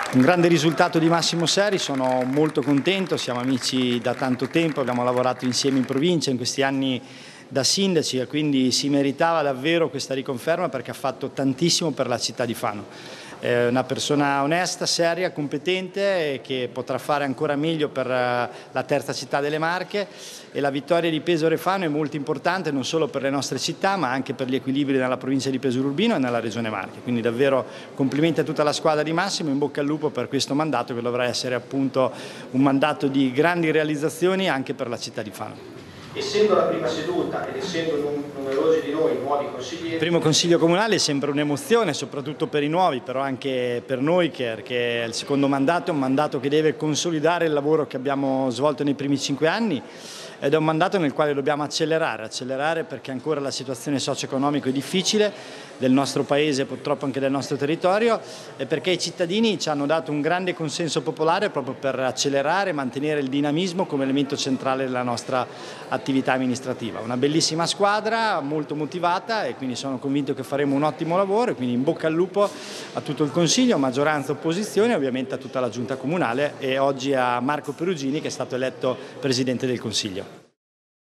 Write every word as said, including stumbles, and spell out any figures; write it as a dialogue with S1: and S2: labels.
S1: Un grande risultato di Massimo Seri, sono molto contento, siamo amici da tanto tempo, abbiamo lavorato insieme in provincia in questi anni da sindaci e quindi si meritava davvero questa riconferma perché ha fatto tantissimo per la città di Fano. È una persona onesta, seria, competente e che potrà fare ancora meglio per la terza città delle Marche, e la vittoria di Pesaro e Fano è molto importante non solo per le nostre città ma anche per gli equilibri nella provincia di Pesaro Urbino e nella regione Marche. Quindi davvero complimenti a tutta la squadra di Massimo, in bocca al lupo per questo mandato che dovrà essere appunto un mandato di grandi realizzazioni anche per la città di Fano.
S2: Essendo la prima seduta ed essendo numerosi di noi nuovi consiglieri...
S1: Il primo consiglio comunale è sempre un'emozione, soprattutto per i nuovi, però anche per noi, perché il secondo mandato è un mandato che deve consolidare il lavoro che abbiamo svolto nei primi cinque anni ed è un mandato nel quale dobbiamo accelerare, accelerare perché ancora la situazione socio-economica è difficile del nostro paese e purtroppo anche del nostro territorio, e perché i cittadini ci hanno dato un grande consenso popolare proprio per accelerare e mantenere il dinamismo come elemento centrale della nostra attività amministrativa. Una bellissima squadra, molto motivata, e quindi sono convinto che faremo un ottimo lavoro, e quindi in bocca al lupo a tutto il Consiglio, maggioranza, opposizione, e ovviamente a tutta la Giunta Comunale e oggi a Marco Perugini che è stato eletto Presidente del Consiglio.